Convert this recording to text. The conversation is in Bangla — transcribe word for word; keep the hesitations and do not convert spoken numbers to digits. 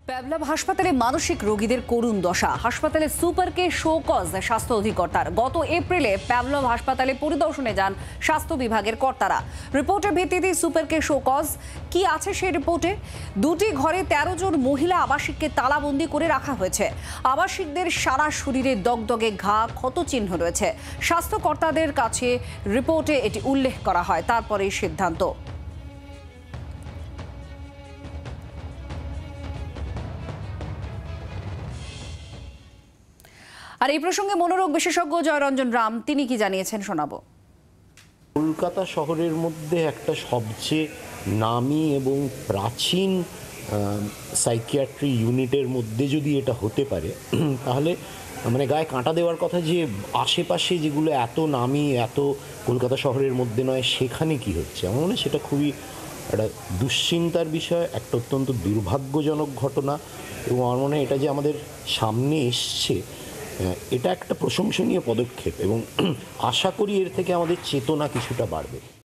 প্যাবলাম হাসপাতালে মানসিক রোগীদের করুণ দশা। হাসপাতালে সুপারকে শোকজ স্বাস্থ্য অধিকর্তার। গত এপ্রিলে প্যাবলাম হাসপাতালে পরিদর্শনে যান স্বাস্থ্য বিভাগের কর্তারা। রিপোর্টের ভিত্তিতে সুপারকে শোকজ কি আছে সেই রিপোর্টে? দুটি ঘরে তেরো জন মহিলা আবাসিককে তালাবন্দি করে রাখা হয়েছে। আবাসিকদের সারা শরীরে দগদগে ঘা, ক্ষত চিহ্ন রয়েছে। স্বাস্থ্য কর্তাদের কাছে রিপোর্টে এটি উল্লেখ করা হয়, তারপরেই সিদ্ধান্ত। আর এই প্রসঙ্গে মনোরোগ বিশেষজ্ঞ জয়রঞ্জন রাম তিনি কি জানিয়েছেন শোনাবো। কলকাতা শহরের মধ্যে একটা সবচেয়ে নামী এবং প্রাচীন সাইকিয়াট্রি ইউনিটের মধ্যে যদি এটা হতে পারে তাহলে মানে গায়ে কাঁটা দেওয়ার কথা যে আশেপাশে যেগুলো এত নামী, এত কলকাতা শহরের মধ্যে নয়, সেখানে কি হচ্ছে। আমার মনে হয় সেটা খুবই একটা দুশ্চিন্তার বিষয়, একটা অত্যন্ত দুর্ভাগ্যজনক ঘটনা। এবং আমার মনে হয় এটা যে আমাদের সামনে এসছে, এটা একটা প্রশংসনীয় পদক্ষেপ এবং আশা করি এর থেকে আমাদের চেতনা কিছুটা বাড়বে।